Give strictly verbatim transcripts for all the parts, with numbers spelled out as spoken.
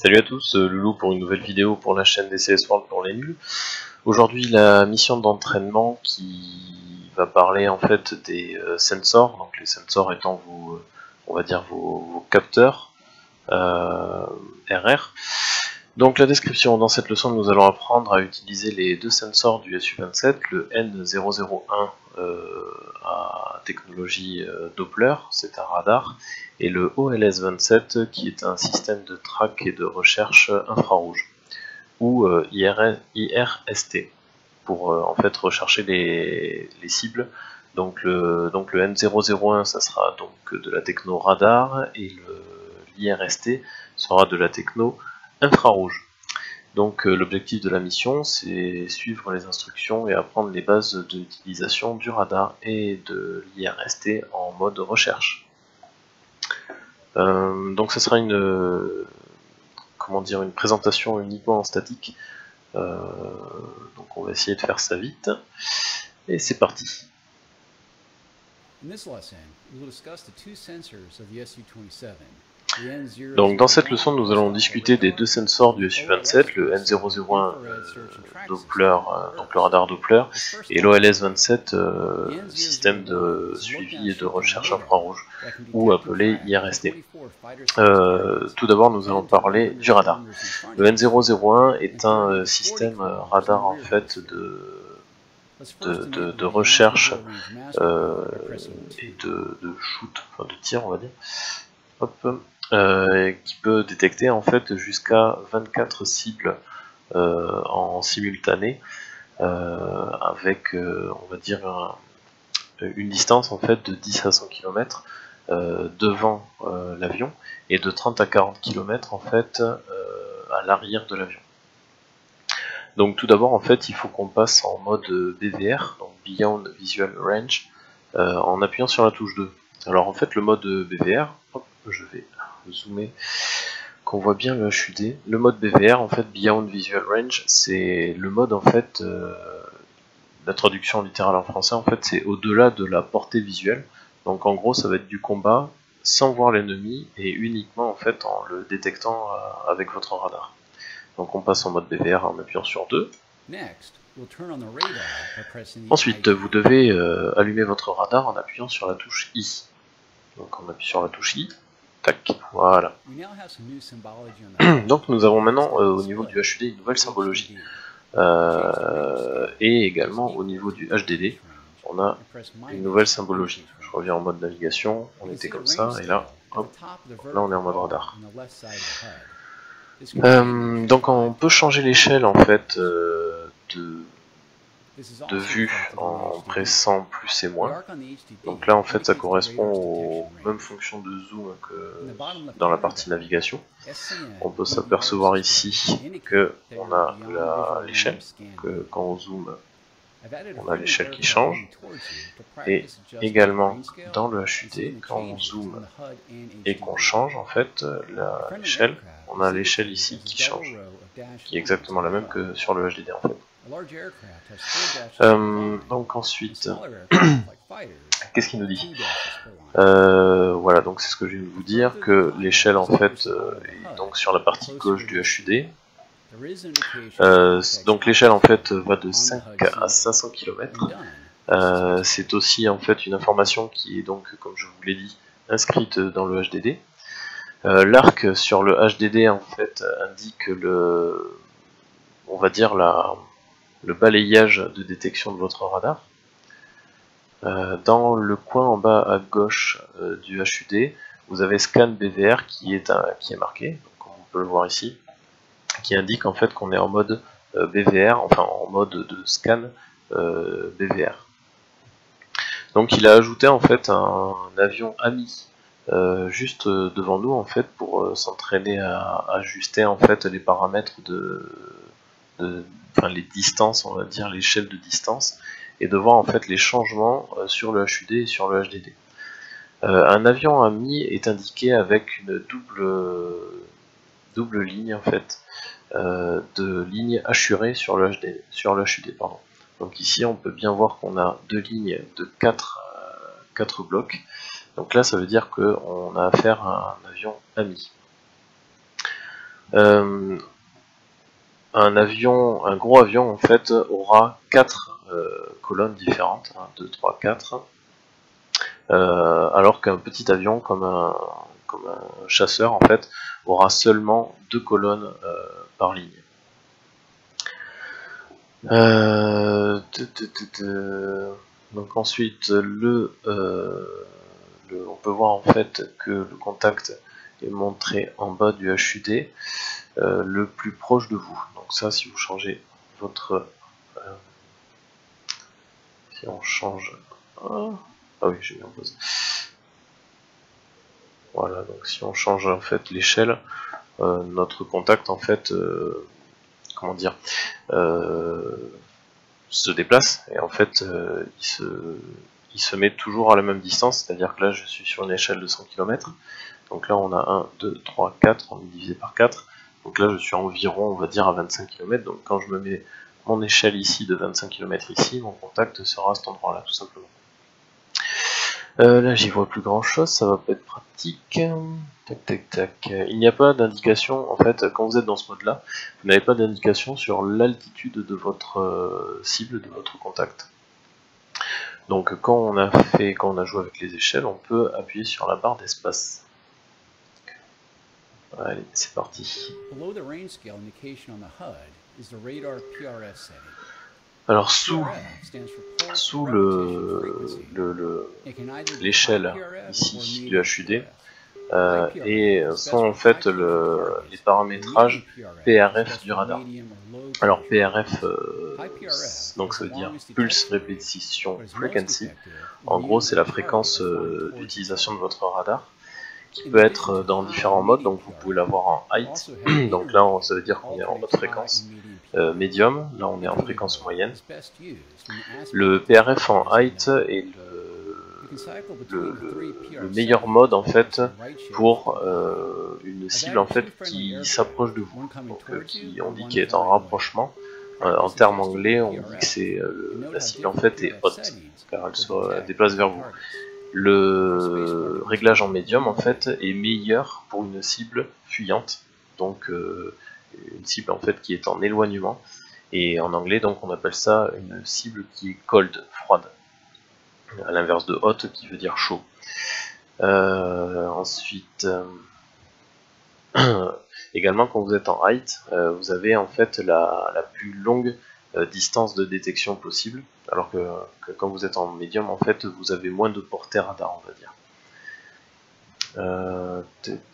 Salut à tous, euh, Loulou pour une nouvelle vidéo pour la chaîne D C S World pour les nuls. Aujourd'hui la mission d'entraînement qui va parler en fait des euh, sensors, donc les sensors étant vos, euh, on va dire vos, vos capteurs euh, R R. Donc la description, dans cette leçon nous allons apprendre à utiliser les deux sensors du S U vingt-sept, le N zéro zéro un euh, à technologie euh, Doppler, c'est un radar, et le O L S vingt-sept qui est un système de track et de recherche infrarouge, ou euh, I R S T, pour euh, en fait rechercher les, les cibles. Donc le, donc le N zéro zéro un ça sera donc de la techno radar, et l'I R S T sera de la techno infrarouge. Donc euh, l'objectif de la mission, c'est suivre les instructions et apprendre les bases d'utilisation du radar et de l'I R S T en mode recherche. Euh, donc ce sera une, euh, comment dire, une présentation uniquement en statique. Euh, donc on va essayer de faire ça vite. Et c'est parti. Donc dans cette leçon, nous allons discuter des deux sensors du S U vingt-sept, le N zéro zéro un euh, Doppler, euh, donc le radar Doppler, et l'O L S vingt-sept, euh, système de suivi et de recherche infrarouge, ou appelé I R S T. Euh, tout d'abord, nous allons parler du radar. Le N zéro zéro un est un euh, système euh, radar en fait de De, de, de recherche euh, et de, de shoot, enfin de tir on va dire, hop, euh, qui peut détecter en fait jusqu'à vingt-quatre cibles euh, en simultané, euh, avec euh, on va dire un, une distance en fait de dix à cent kilomètres euh, devant euh, l'avion, et de trente à quarante kilomètres en fait euh, à l'arrière de l'avion. Donc tout d'abord en fait il faut qu'on passe en mode B V R, donc Beyond Visual Range, euh, en appuyant sur la touche deux. Alors en fait le mode B V R, hop, je vais zoomer, qu'on voit bien le H U D. Le mode B V R en fait, Beyond Visual Range, c'est le mode en fait, euh, la traduction littérale en français en fait c'est au-delà de la portée visuelle. Donc en gros ça va être du combat sans voir l'ennemi et uniquement en fait en le détectant euh, avec votre radar. Donc on passe en mode B V R en appuyant sur deux. Ensuite, vous devez euh, allumer votre radar en appuyant sur la touche I. Donc on appuie sur la touche I. Tac, voilà. Donc nous avons maintenant euh, au niveau du H U D une nouvelle symbologie. Euh, et également au niveau du H D D, on a une nouvelle symbologie. Je reviens en mode navigation, on était comme ça, et là, hop, là on est en mode radar. Euh, donc on peut changer l'échelle en fait euh, de, de vue en pressant plus et moins. Donc là en fait ça correspond aux mêmes fonctions de zoom que dans la partie navigation. On peut s'apercevoir ici que on a l'échelle, que quand on zoome on a l'échelle qui change, et également dans le H U D, quand on zoome et qu'on change en fait l'échelle, on a l'échelle ici qui change, qui est exactement la même que sur le H D D en fait. Euh, donc ensuite, qu'est-ce qu'il nous dit? euh, Voilà, donc c'est ce que je viens de vous dire, que l'échelle en fait euh, est donc sur la partie gauche du H U D. Euh, donc l'échelle en fait va de cinq à cinq cents kilomètres. Euh, c'est aussi en fait une information qui est donc, comme je vous l'ai dit, inscrite dans le H D D. Euh, L'arc sur le H D D en fait indique le, on va dire la, le balayage de détection de votre radar. Euh, dans le coin en bas à gauche euh, du H U D, vous avez Scan B V R qui est, un, qui est marqué, donc comme on peut le voir ici, qui indique en fait qu'on est en mode euh, B V R, enfin en mode de scan euh, B V R. Donc il a ajouté en fait un, un avion ami euh, juste devant nous en fait pour euh, s'entraîner à, à ajuster en fait les paramètres de, de, enfin les distances, on va dire l'échelle de distance, et de voir en fait les changements euh, sur le H U D et sur le H D D. Euh, un avion ami est indiqué avec une double double ligne en fait. Euh, de lignes hachurées sur le H D, sur le H U D. Pardon. Donc ici on peut bien voir qu'on a deux lignes de quatre, euh, quatre blocs. Donc là ça veut dire qu'on a affaire à un avion ami. Euh, un avion, un gros avion en fait aura quatre euh, colonnes différentes, un, deux, trois, quatre, euh, alors qu'un petit avion comme un, comme un chasseur en fait aura seulement deux colonnes euh, par ligne. Euh, t -t -t -t donc ensuite le, euh, le, on peut voir en fait que le contact est montré en bas du H U D euh, le plus proche de vous. Donc ça, si vous changez votre euh, si on change ah, ah oui, j'ai mis en pause. Voilà, donc si on change en fait l'échelle, euh, notre contact en fait euh, comment dire euh, se déplace et en fait euh, il, se, il se met toujours à la même distance, c'est-à-dire que là je suis sur une échelle de cent kilomètres, donc là on a un, deux, trois, quatre, on est divisé par quatre, donc là je suis environ on va dire à vingt-cinq kilomètres, donc quand je me mets mon échelle ici de vingt-cinq kilomètres ici, mon contact sera à cet endroit là tout simplement. Euh, là j'y vois plus grand chose, ça va pas être pratique. Tac tac tac. Il n'y a pas d'indication, en fait, quand vous êtes dans ce mode là, vous n'avez pas d'indication sur l'altitude de votre euh, cible, de votre contact. Donc quand on a fait, quand on a joué avec les échelles, on peut appuyer sur la barre d'espace. Allez, c'est parti. Alors sous, sous le, le, le, l'échelle ici du H U D, euh, et sont en fait le, les paramétrages P R F du radar. Alors P R F, euh, donc ça veut dire Pulse Repetition Frequency. En gros, c'est la fréquence euh, d'utilisation de votre radar, qui peut être dans différents modes. Donc vous pouvez l'avoir en height, donc là ça veut dire qu'on est en mode fréquence euh, médium, là on est en fréquence moyenne. Le P R F en height est le, le, le, le meilleur mode en fait pour euh, une cible en fait qui s'approche de vous, donc euh, qui, on dit qu'elle est en rapprochement. Euh, en termes anglais, on dit que c'est euh, la cible en fait est haute, car elle se elle déplace vers vous. Le réglage en médium en fait est meilleur pour une cible fuyante, donc euh, une cible en fait qui est en éloignement, et en anglais donc on appelle ça une cible qui est cold, froide, à l'inverse de hot qui veut dire chaud. Euh, ensuite, euh, également quand vous êtes en height, euh, vous avez en fait la, la plus longue euh, distance de détection possible, alors que, que quand vous êtes en médium, en fait, vous avez moins de portée radar, on va dire. Euh,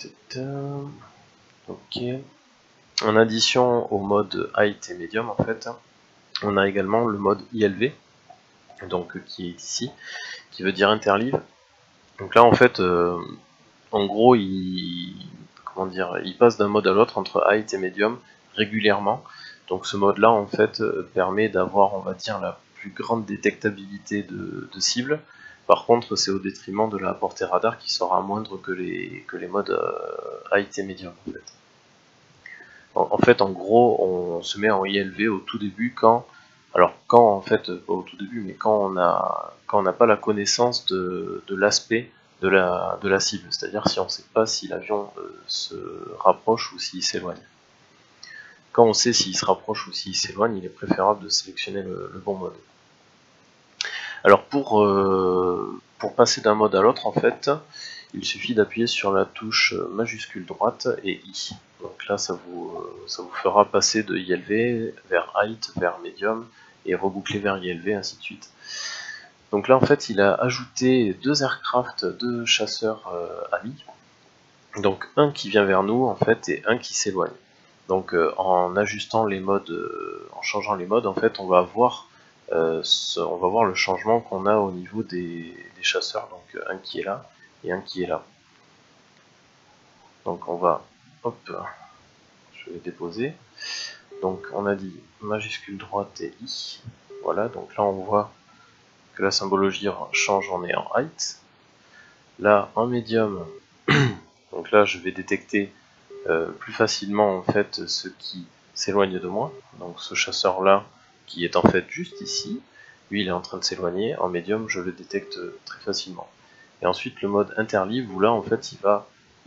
ok. En addition au mode height et médium, en fait, on a également le mode I L V, donc qui est ici, qui veut dire interleave. Donc là, en fait, euh, en gros, il, comment dire, il passe d'un mode à l'autre entre height et medium régulièrement. Donc ce mode-là, en fait, permet d'avoir, on va dire, la plus grande détectabilité de, de cible. Par contre, c'est au détriment de la portée radar qui sera moindre que les, que les modes euh, height et medium. En fait. En, en fait, en gros, on se met en I L V au tout début quand, alors quand en fait, pas au tout début, mais quand on a, quand on n'a pas la connaissance de, de l'aspect de la, de la cible, c'est-à-dire si on ne sait pas si l'avion euh, se rapproche ou s'il s'éloigne. Quand on sait s'il se rapproche ou s'il s'éloigne, il est préférable de sélectionner le, le bon mode. Alors pour, euh, pour passer d'un mode à l'autre, en fait, il suffit d'appuyer sur la touche majuscule droite et I. Donc là, ça vous, ça vous fera passer de I L V vers height, vers medium, et reboucler vers I L V, ainsi de suite. Donc là, en fait, il a ajouté deux aircraft, deux chasseurs euh, amis. Donc un qui vient vers nous, en fait, et un qui s'éloigne. Donc euh, en ajustant les modes, euh, en changeant les modes, en fait, on va voir, euh, ce, on va voir le changement qu'on a au niveau des, des chasseurs. Donc un qui est là et un qui est là. Donc on va, hop, je vais déposer. Donc on a dit majuscule droite et I. Voilà, donc là on voit que la symbologie change, on est en height. Là en médium, donc là je vais détecter euh, plus facilement en fait ceux qui s'éloignent de moi. Donc ce chasseur là qui est en fait juste ici, lui il est en train de s'éloigner. En médium je le détecte très facilement. Et ensuite le mode interleave où là en fait il va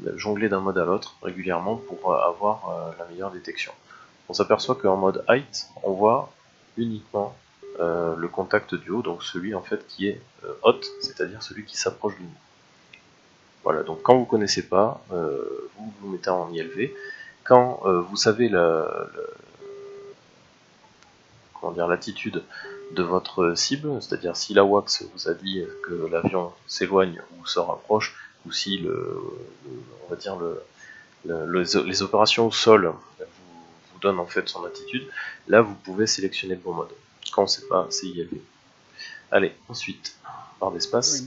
jongler d'un mode à l'autre régulièrement pour avoir euh, la meilleure détection. On s'aperçoit qu'en mode height, on voit uniquement euh, le contact du haut, donc celui en fait qui est euh, hot, c'est-à-dire celui qui s'approche de nous. Voilà, donc quand vous ne connaissez pas, euh, vous vous mettez en I L V. Quand euh, vous savez la, la, comment dire, l'attitude de votre cible, c'est-à-dire si la WAX vous a dit que l'avion s'éloigne ou se rapproche, ou si le, le on va dire le, le, le, les opérations au sol vous, vous donnent en fait son attitude, là vous pouvez sélectionner le bon mode. Quand on ne sait pas, c'est I L V. Allez, ensuite, barre d'espace.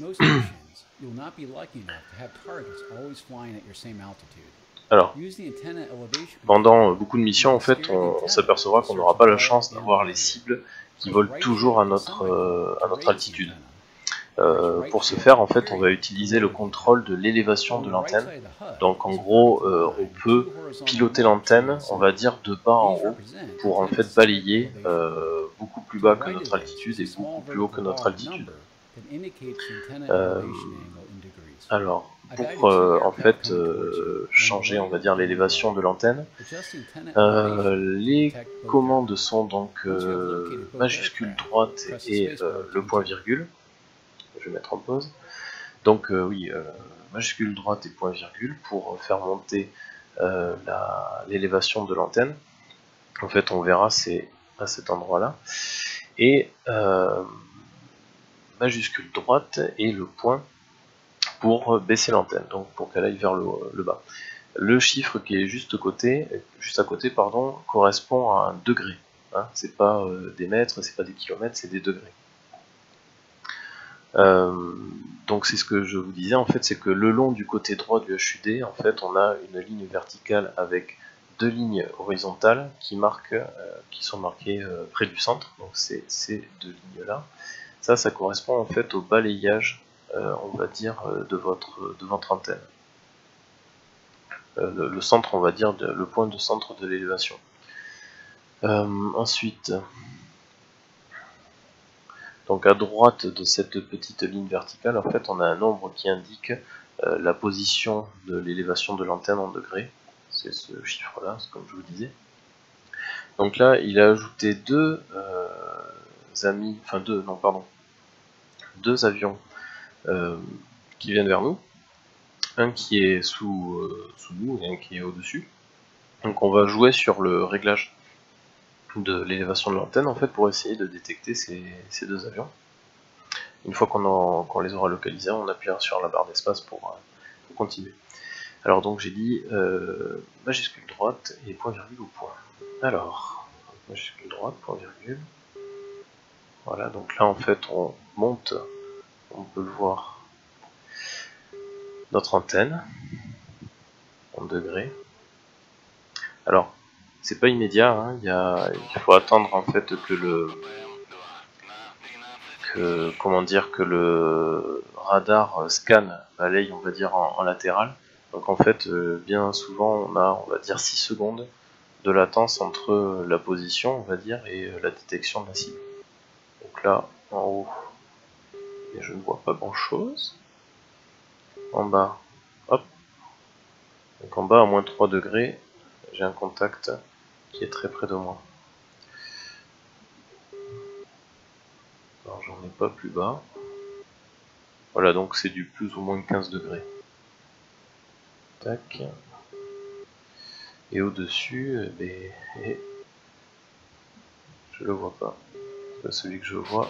Alors, pendant beaucoup de missions, en fait, on, on s'apercevra qu'on n'aura pas la chance d'avoir les cibles qui volent toujours à notre, euh, à notre altitude. Euh, pour ce faire, en fait, on va utiliser le contrôle de l'élévation de l'antenne. Donc, en gros, euh, on peut piloter l'antenne, on va dire, de bas en haut, pour en fait balayer euh, beaucoup plus bas que notre altitude et beaucoup plus haut que notre altitude. Euh, alors, pour euh, en fait euh, changer, on va dire, l'élévation de l'antenne, euh, les commandes sont donc euh, majuscule droite et euh, le point virgule. Je vais mettre en pause. Donc euh, oui, euh, majuscule droite et point virgule pour faire monter euh, l'élévation de l'antenne. En fait, on verra, c'est à cet endroit-là. Et euh, majuscule droite et le point pour baisser l'antenne, donc pour qu'elle aille vers le, le bas. Le chiffre qui est juste, côté, juste à côté pardon, correspond à un degré. Hein, c'est pas euh, des mètres, c'est pas des kilomètres, c'est des degrés. Euh, donc c'est ce que je vous disais, en fait, c'est que le long du côté droit du H U D, en fait, on a une ligne verticale avec deux lignes horizontales qui, marquent, euh, qui sont marquées euh, près du centre, donc c'est ces deux lignes-là. Ça, ça correspond en fait au balayage, euh, on va dire, de votre, de votre antenne. Euh, le, le centre, on va dire, de, le point de centre de l'élévation. Euh, ensuite, donc à droite de cette petite ligne verticale, en fait, on a un nombre qui indique euh, la position de l'élévation de l'antenne en degrés. C'est ce chiffre-là, comme je vous disais. Donc là, il a ajouté deux euh, amis, enfin deux, non pardon, deux avions euh, qui viennent vers nous. Un qui est sous, euh, sous nous et un qui est au-dessus. Donc on va jouer sur le réglage de l'élévation de l'antenne en fait pour essayer de détecter ces, ces deux avions. Une fois qu'on qu'on les aura localisés, on appuiera sur la barre d'espace pour, euh, pour continuer. Alors donc j'ai dit euh, majuscule droite et point virgule au point. Alors, majuscule droite, point virgule. Voilà, donc là en fait on monte, on peut le voir, notre antenne en degrés. Alors, c'est pas immédiat, hein, y a, il faut attendre en fait que le que, comment dire, que le radar scanne, balaye on va dire en, en latéral. Donc en fait, euh, bien souvent on a, on va dire, six secondes de latence entre la position, on va dire, et la détection de la cible. Donc là, en haut, et je ne vois pas grand chose. En bas, hop. Donc en bas, à moins trois degrés, j'ai un contact qui est très près de moi. Alors j'en ai pas plus bas. Voilà, donc c'est du plus ou moins quinze degrés. Tac. Et au-dessus, eh ben, eh, je le vois pas. Celui que je vois,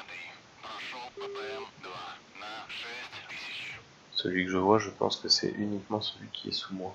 celui que je vois, je pense que c'est uniquement celui qui est sous moi.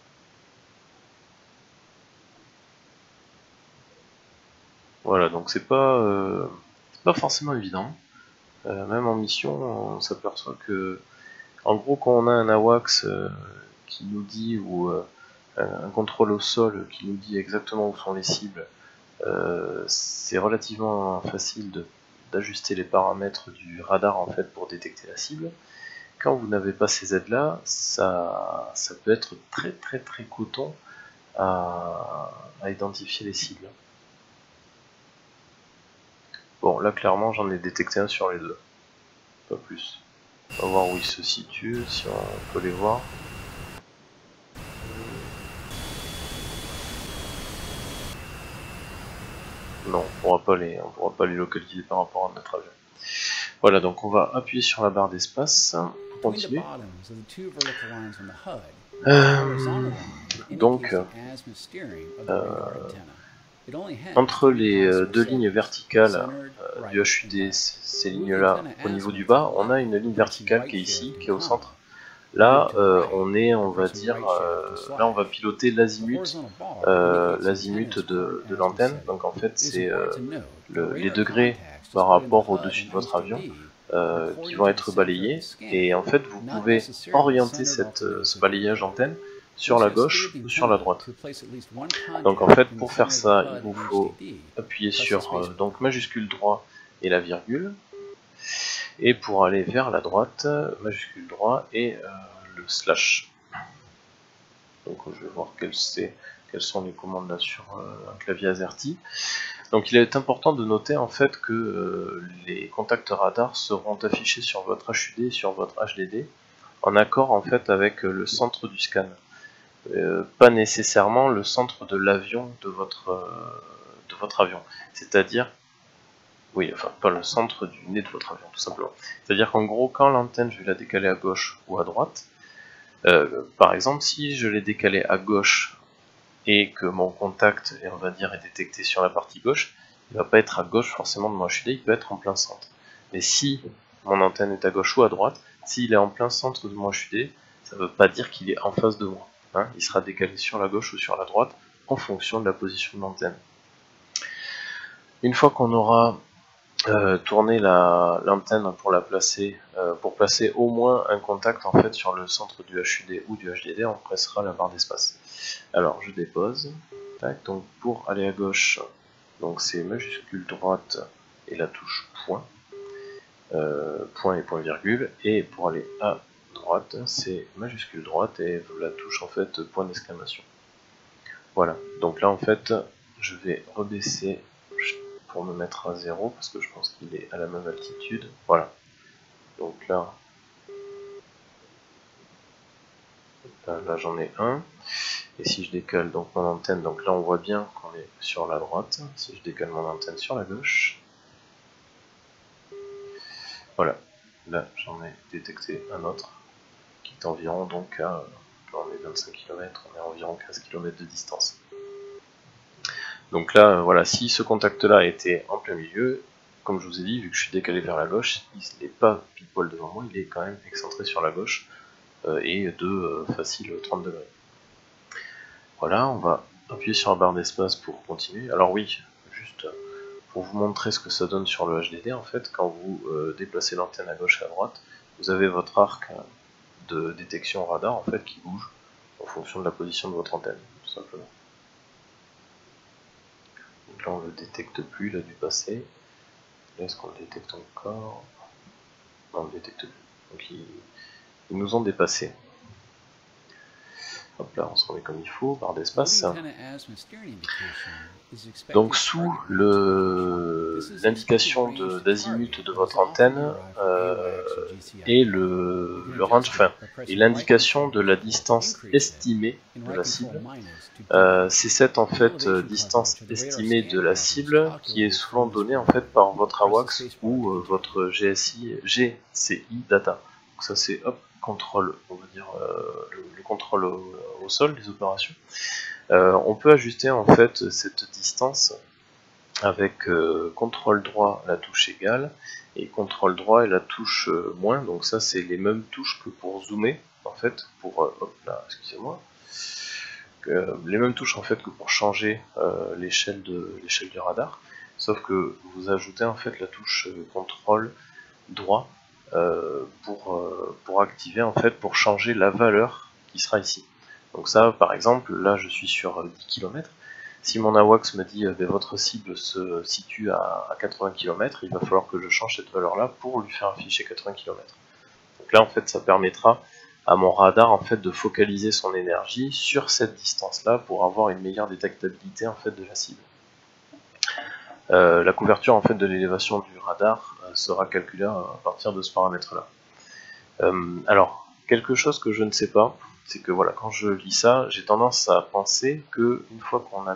Voilà, donc c'est pas, euh, pas forcément évident. Euh, même en mission, on s'aperçoit que, en gros, quand on a un AWACS euh, qui nous dit, ou euh, un contrôle au sol qui nous dit exactement où sont les cibles, euh, c'est relativement facile d'ajuster les paramètres du radar en fait pour détecter la cible. Quand vous n'avez pas ces aides-là, ça, ça peut être très très très coûteux à, à identifier les cibles. Bon, là clairement j'en ai détecté un sur les deux, pas plus. On va voir où ils se situent, si on peut les voir. non, on pourra pas les, on pourra pas les localiser par rapport à notre avion. Voilà, donc on va appuyer sur la barre d'espace pour continuer. Euh, donc, euh, entre les deux lignes verticales euh, du H U D, ces lignes-là, au niveau du bas, on a une ligne verticale qui est ici, qui est au centre. Là, euh, on est, on va dire, euh, là on va piloter l'azimut, euh, l'azimut de, de l'antenne. Donc en fait, c'est euh, le, les degrés par rapport au-dessus de votre avion euh, qui vont être balayés. Et en fait, vous pouvez orienter cette, euh, ce balayage antenne sur la gauche ou sur la droite. Donc en fait, pour faire ça, il vous faut appuyer sur euh, donc majuscule droit et la virgule. Et pour aller vers la droite, majuscule droit et euh, le slash. Donc je vais voir quelles, quelles sont les commandes là sur euh, un clavier AZERTY. Donc il est important de noter en fait que euh, les contacts radars seront affichés sur votre H U D et sur votre H D D en accord en fait avec le centre du scan. Euh, pas nécessairement le centre de l'avion de votre, euh, de votre avion. C'est-à-dire Oui, enfin, pas le centre du nez de votre avion, tout simplement. C'est-à-dire qu'en gros, quand l'antenne, je vais la décaler à gauche ou à droite, euh, par exemple, si je l'ai décalée à gauche et que mon contact, on va dire, est détecté sur la partie gauche, il ne va pas être à gauche forcément de mon H U D, il peut être en plein centre. Mais si mon antenne est à gauche ou à droite, s'il est en plein centre de mon H U D, ça ne veut pas dire qu'il est en face de moi. Hein, il sera décalé sur la gauche ou sur la droite en fonction de la position de l'antenne. Une fois qu'on aura Euh, tourner l'antenne pour la placer, euh, pour placer au moins un contact en fait sur le centre du H U D ou du H D D, on pressera la barre d'espace. Alors je dépose. Tac, donc pour aller à gauche, donc c'est majuscule droite et la touche point, euh, point et point virgule, et pour aller à droite, c'est majuscule droite et la touche en fait point d'exclamation. Voilà. Donc là en fait, je vais rebaisser pour me mettre à zéro parce que je pense qu'il est à la même altitude. Voilà. Donc là, là, là j'en ai un. Et si je décale donc mon antenne, donc là on voit bien qu'on est sur la droite. Si je décale mon antenne sur la gauche, voilà. Là j'en ai détecté un autre qui est environ donc à, là on est vingt-cinq kilomètres, on est à environ quinze kilomètres de distance. Donc là, voilà, si ce contact-là était en plein milieu, comme je vous ai dit, vu que je suis décalé vers la gauche, il n'est pas pile poil devant moi, il est quand même excentré sur la gauche euh, et de euh, facile trente degrés. Voilà, on va appuyer sur la barre d'espace pour continuer. Alors oui, juste pour vous montrer ce que ça donne sur le H D D, en fait, quand vous euh, déplacez l'antenne à gauche et à droite, vous avez votre arc de détection radar en fait qui bouge en fonction de la position de votre antenne, tout simplement. Donc là on ne le détecte plus, il a dû passer. Est-ce qu'on le détecte encore? Non, on ne le détecte plus. Donc ils, ils nous ont dépassé. Hop là, on se remet comme il faut, barre d'espace. Donc sous l'indication d'azimut de, de votre antenne euh, et le, le range, enfin, et l'indication de la distance estimée de la cible. Euh, c'est cette en fait euh, distance estimée de la cible qui est souvent donnée en fait par votre AWACS ou euh, votre G S I, G C I data. Donc ça c'est hop contrôle, on va dire euh, le, le contrôle au, au sol des opérations. Euh, on peut ajuster en fait cette distance avec euh, contrôle droit la touche égale et contrôle droit et la touche euh, moins. Donc ça c'est les mêmes touches que pour zoomer en fait, pour euh, hop là, excusez-moi. Euh, les mêmes touches en fait que pour changer euh, l'échelle de l'échelle du radar, sauf que vous ajoutez en fait la touche euh, contrôle droit euh, pour, euh, pour activer en fait pour changer la valeur qui sera ici. Donc ça par exemple, là je suis sur dix kilomètres, si mon AWACS me dit que euh, votre cible se situe à, à quatre-vingts kilomètres, il va falloir que je change cette valeur là pour lui faire afficher quatre-vingts kilomètres. Donc là en fait ça permettra à mon radar en fait de focaliser son énergie sur cette distance là pour avoir une meilleure détectabilité en fait de la cible. Euh, la couverture en fait de l'élévation du radar euh, sera calculée à partir de ce paramètre là. Euh, alors quelque chose que je ne sais pas, c'est que voilà, quand je lis ça, j'ai tendance à penser que une fois qu'on a mis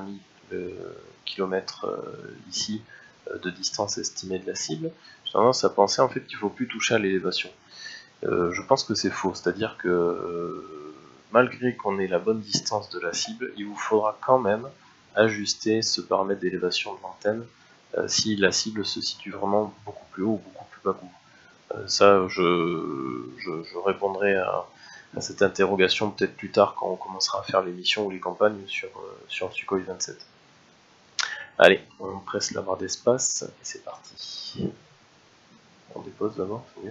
le kilomètre euh, ici euh, de distance estimée de la cible, j'ai tendance à penser en fait qu'il ne faut plus toucher à l'élévation. Euh, je pense que c'est faux, c'est-à-dire que euh, malgré qu'on ait la bonne distance de la cible, il vous faudra quand même ajuster ce paramètre d'élévation de l'antenne euh, si la cible se situe vraiment beaucoup plus haut ou beaucoup plus bas que vous. Euh, ça, je, je, je répondrai à, à cette interrogation peut-être plus tard quand on commencera à faire les missions ou les campagnes sur, euh, sur Sukhoi vingt-sept. Allez, on presse la barre d'espace et c'est parti. On dépose d'abord, c'est mieux.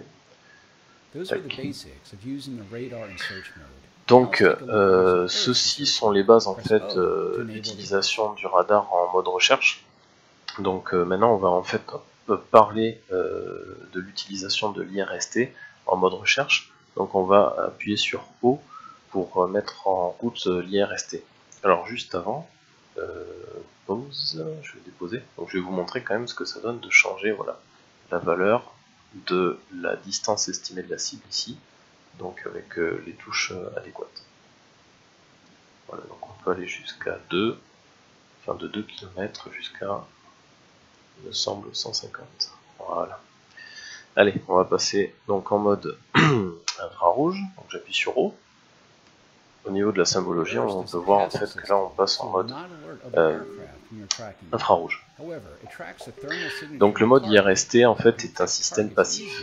Donc, euh, ceux-ci sont les bases en fait euh, d'utilisation du radar en mode recherche. Donc euh, maintenant, on va en fait parler euh, de l'utilisation de l'I R S T en mode recherche. Donc on va appuyer sur O pour mettre en route l'I R S T. Alors juste avant, euh, pause, je vais déposer. Donc je vais vous montrer quand même ce que ça donne de changer, voilà, la valeur de la distance estimée de la cible ici, donc avec euh, les touches euh, adéquates. Voilà, donc on peut aller jusqu'à deux, enfin de deux kilomètres jusqu'à, il me semble, cent cinquante. Voilà. Allez, on va passer donc en mode infrarouge, donc j'appuie sur O. Au niveau de la symbologie, on peut voir en fait que là on passe en mode euh, infrarouge. Donc le mode I R S T en fait est un système passif.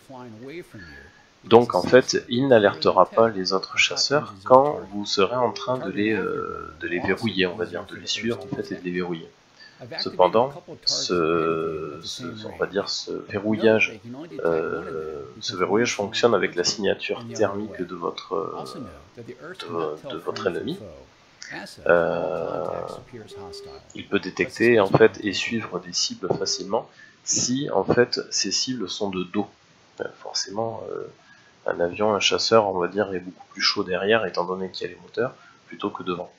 Donc en fait, il n'alertera pas les autres chasseurs quand vous serez en train de les, euh, de les verrouiller, on va dire, de les suivre en fait et de les verrouiller. Cependant, ce, ce, on va dire ce verrouillage, euh, ce verrouillage fonctionne avec la signature thermique de votre, euh, de, de votre ennemi. Euh, il peut détecter en fait et suivre des cibles facilement si en fait ces cibles sont de dos. Forcément, euh, un avion, un chasseur, on va dire, est beaucoup plus chaud derrière étant donné qu'il y a les moteurs plutôt que devant.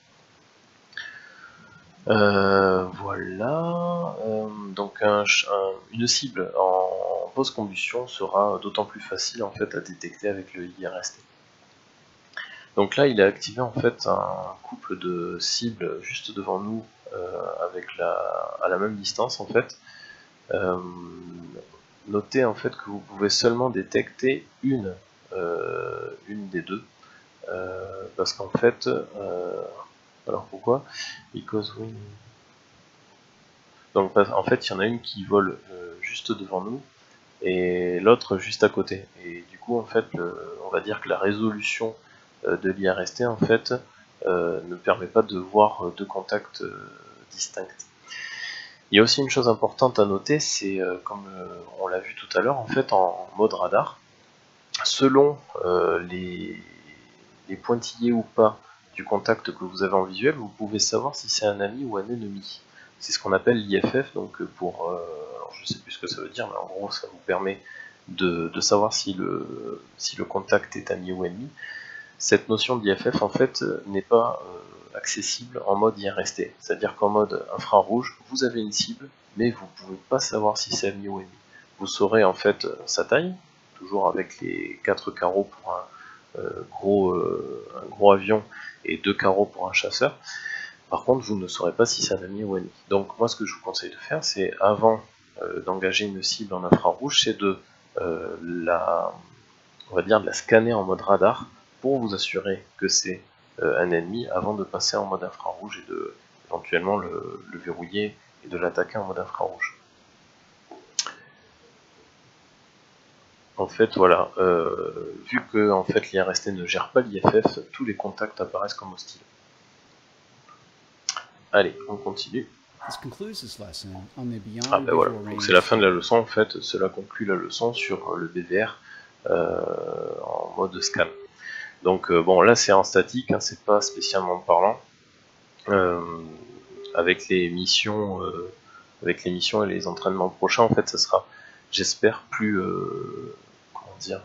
Euh, voilà, euh, donc un, un, une cible en post-combustion sera d'autant plus facile en fait à détecter avec le I R S T. Donc là, il a activé en fait un couple de cibles juste devant nous, euh, avec la, à la même distance en fait. Euh, notez en fait que vous pouvez seulement détecter une, euh, une des deux, euh, parce qu'en fait, euh, alors pourquoi? Because we... Donc en fait, il y en a une qui vole euh, juste devant nous et l'autre juste à côté. Et du coup, en fait, le, on va dire que la résolution euh, de l'I R S T en fait euh, ne permet pas de voir euh, deux contacts euh, distincts. Il y a aussi une chose importante à noter, c'est euh, comme euh, on l'a vu tout à l'heure, en fait, en mode radar, selon euh, les, les pointillés ou pas du contact que vous avez en visuel, vous pouvez savoir si c'est un ami ou un ennemi. C'est ce qu'on appelle l'I F F, donc pour, euh, alors je sais plus ce que ça veut dire, mais en gros ça vous permet de, de savoir si le, si le contact est ami ou ennemi. Cette notion d'I F F en fait n'est pas euh, accessible en mode I R S T, c'est-à-dire qu'en mode infrarouge, vous avez une cible, mais vous ne pouvez pas savoir si c'est ami ou ennemi. Vous saurez en fait sa taille, toujours avec les quatre carreaux pour un, euh, gros, euh, un gros avion et deux carreaux pour un chasseur. Par contre, vous ne saurez pas si c'est un ami ou ennemi. Donc moi, ce que je vous conseille de faire, c'est avant euh, d'engager une cible en infrarouge, c'est de euh, la, on va dire, de la scanner en mode radar pour vous assurer que c'est euh, un ennemi avant de passer en mode infrarouge et de éventuellement le, le verrouiller et de l'attaquer en mode infrarouge. En fait, voilà, euh, vu que en fait, l'I R S T ne gère pas l'I F F, tous les contacts apparaissent comme hostiles. Allez, on continue. Ah ben voilà, donc c'est la fin de la leçon en fait, cela conclut la leçon sur le B V R euh, en mode scan. Donc euh, bon là c'est en statique, hein, c'est pas spécialement parlant. Euh, avec les missions, euh, avec les missions et les entraînements prochains, en fait ça sera, j'espère, plus euh, comment dire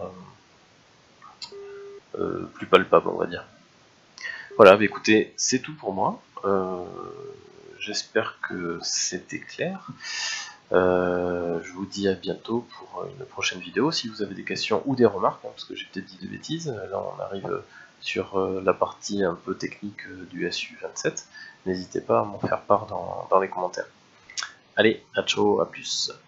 euh, euh, plus palpable, on va dire. Voilà, bah écoutez, c'est tout pour moi. Euh, J'espère que c'était clair. Euh, je vous dis à bientôt pour une prochaine vidéo. Si vous avez des questions ou des remarques, hein, parce que j'ai peut-être dit des bêtises, là on arrive sur euh, la partie un peu technique euh, du S U vingt-sept, n'hésitez pas à m'en faire part dans, dans les commentaires. Allez, à ciao, à plus.